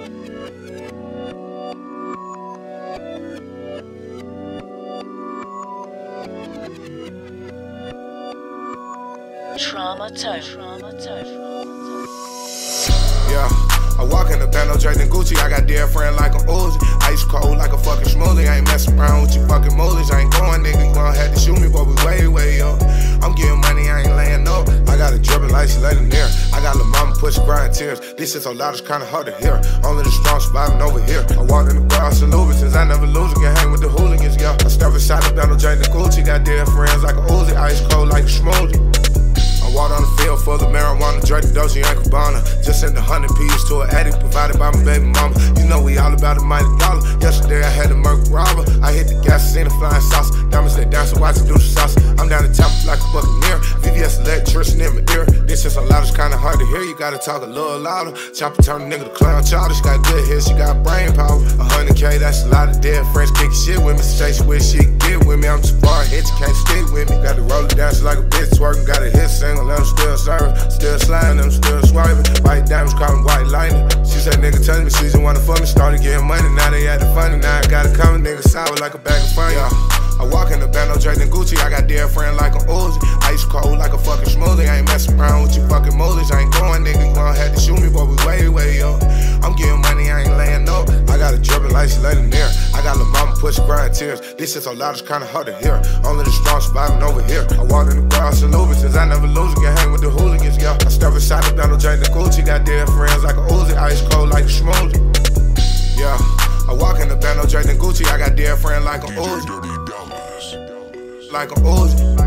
Trauma Turf. Yeah, I walk in the bando draped in Gucci. I got dear friend like a Uzi. Ice cold like a fucking smoothie. I ain't messing around with you fucking moolies. I ain't going, nigga. You gon' have to shoot me, but we way up. I'm getting money, I ain't laying up. I got a drippin' like she letting near. I got lil' mama push crying tears. This is so loud, it's kinda hard to hear. Only the strong surviving over here. I walk in the grass and Louboutins. I never lose again, hang with the hooligans, yeah. I step inside the bando draped in Gucci. Got dear friends like a Uzi. Ice cold like a smoothie. Walked on the field full of marijuana, Drake, Dolce & Gabbana. Just sent 100 P's to an addict provided by my baby mama. You know we all about a mighty dollar. Yesterday I had a murk robber. I hit the gas, seen a flying sauce. Diamonds they dancing, watch it do the sauce. I'm down the top like a buccaneer. VVS electricity in my ear. This is so loud, it's kinda hard to hear. You gotta talk a little louder. Chopper turn a nigga to clown childish. Got good hits, she got brain power. 100K, that's a lot of dead friends kicking shit with me. Say she wish she could get with me. I'm too far ahead, you can't stick with me. Got the roller dancing like a bitch twerking. Got a hit single. Let them still serving, still sliding, them still swerving. White diamonds calling white lightning. She said, nigga, tell me she's the one to fuck me. Started getting money, now they at the funny. Now I got it coming, nigga, sour like a bag of fun. Yeah. I walk in the bando draped in Gucci. I got dear friend like a Uzi. Ice cold like a fucking smoothie. I ain't messing around with you fucking moolies. I ain't going, nigga, you gon' have to shoot me, but we way up. I'm getting money, I ain't laying up. I got a drippin' like she letting near. I got lil' mama push crying tears. This is so loud, it's kinda hard to hear. Only the strong surviving over here. I walk in the grass and Louboutins. I never lose again, hang with the hooligans, yeah. I step inside the bando draped in Gucci. Got dear friends like a Uzi. Ice cold like a smoothie. Yeah, I walk in the bando draped in Gucci. I got dear friend like a Uzi. Like a Uzi.